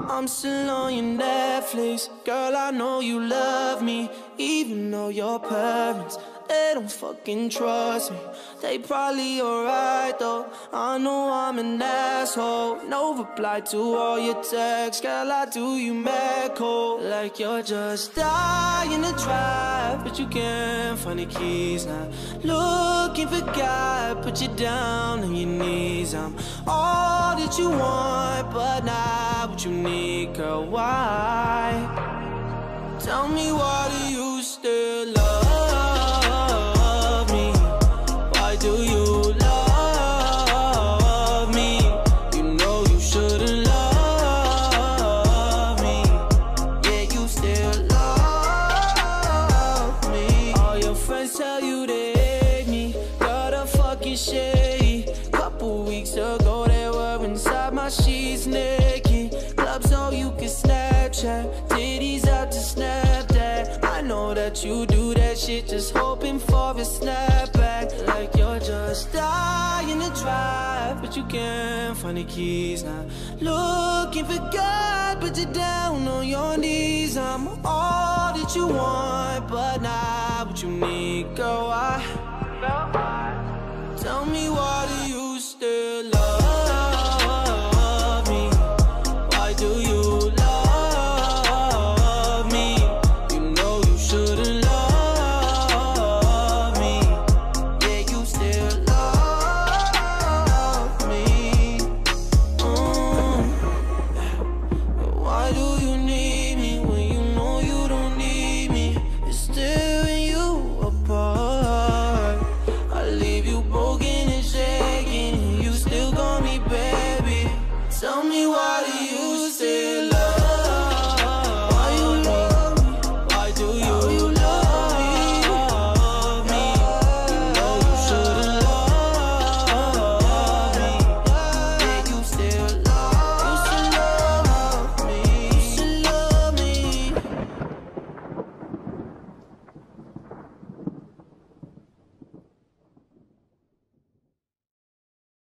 I'm still on your Netflix. Girl, I know you love me, even though your parents, they don't fucking trust me. They probably alright though, I know I'm an asshole. No reply to all your texts, girl, I do you mad cold. Like you're just dying to drive, but you can't find the keys now. Looking for God, put you down on your knees. I'm all that you want, but not what you need, girl, why? Tell me, why do you still love me? Why do you love me? You know you shouldn't love me, yet you still love me. All your friends tell you they hate me, got a fucking shady. Couple weeks ago they were inside my sheets naked. Clubs so you can Snapchat, titties out to Snapchat. I know that you do that shit just hoping for a snapback. Like you're just dying to drive, but you can't find the keys now. Looking for God, but you're down on your knees. I'm all that you want, but not what you need, girl, why?